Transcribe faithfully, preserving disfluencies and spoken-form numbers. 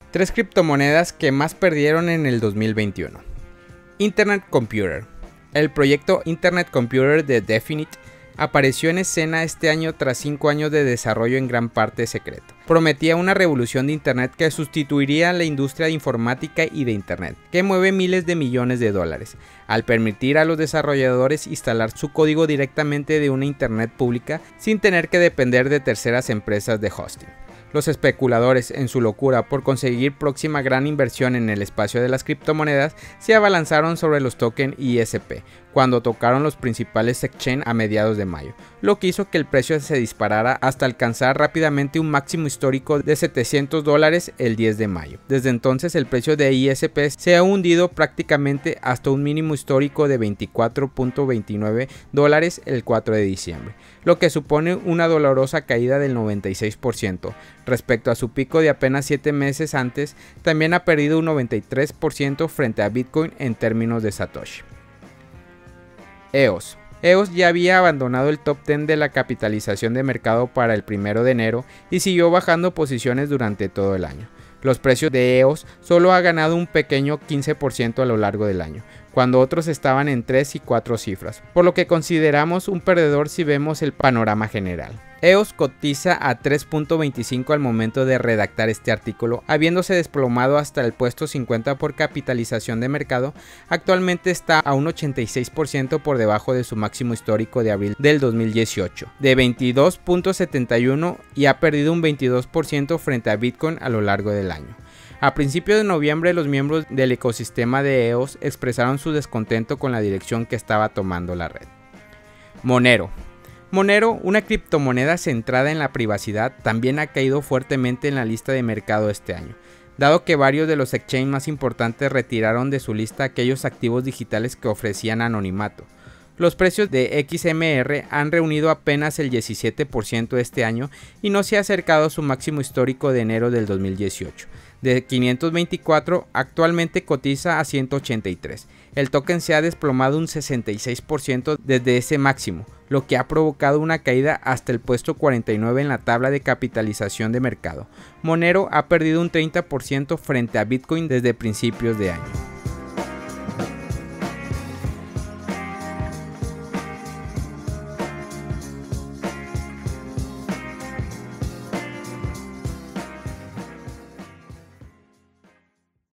Tres criptomonedas que más perdieron en el dos mil veintiuno. Internet Computer. El proyecto Internet Computer de Definite apareció en escena este año tras cinco años de desarrollo en gran parte secreto. Prometía una revolución de Internet que sustituiría a la industria de informática y de Internet, que mueve miles de millones de dólares, al permitir a los desarrolladores instalar su código directamente de una Internet pública sin tener que depender de terceras empresas de hosting. Los especuladores, en su locura por conseguir próxima gran inversión en el espacio de las criptomonedas, se abalanzaron sobre los tokens I S P cuando tocaron los principales exchange a mediados de mayo, lo que hizo que el precio se disparara hasta alcanzar rápidamente un máximo histórico de setecientos dólares el diez de mayo. Desde entonces el precio de I S P se ha hundido prácticamente hasta un mínimo histórico de veinticuatro punto veintinueve dólares el cuatro de diciembre, lo que supone una dolorosa caída del noventa y seis por ciento. Respecto a su pico de apenas siete meses antes, también ha perdido un noventa y tres por ciento frente a Bitcoin en términos de Satoshi. E O S. E O S ya había abandonado el top diez de la capitalización de mercado para el primero de enero y siguió bajando posiciones durante todo el año. Los precios de E O S solo ha ganado un pequeño quince por ciento a lo largo del año, cuando otros estaban en tres y cuatro cifras, por lo que consideramos un perdedor si vemos el panorama general. E O S cotiza a tres punto veinticinco al momento de redactar este artículo, habiéndose desplomado hasta el puesto cincuenta por capitalización de mercado. Actualmente está a un ochenta y seis por ciento por debajo de su máximo histórico de abril del dos mil dieciocho, de veintidós punto setenta y uno, y ha perdido un veintidós por ciento frente a Bitcoin a lo largo del año. A principios de noviembre, los miembros del ecosistema de E O S expresaron su descontento con la dirección que estaba tomando la red. Monero. Monero, una criptomoneda centrada en la privacidad, también ha caído fuertemente en la lista de mercado este año, dado que varios de los exchanges más importantes retiraron de su lista aquellos activos digitales que ofrecían anonimato. Los precios de X M R han reunido apenas el diecisiete por ciento este año y no se ha acercado a su máximo histórico de enero del dos mil dieciocho. De quinientos veinticuatro, actualmente cotiza a ciento ochenta y tres. El token se ha desplomado un sesenta y seis por ciento desde ese máximo, lo que ha provocado una caída hasta el puesto cuarenta y nueve en la tabla de capitalización de mercado. Monero ha perdido un treinta por ciento frente a Bitcoin desde principios de año.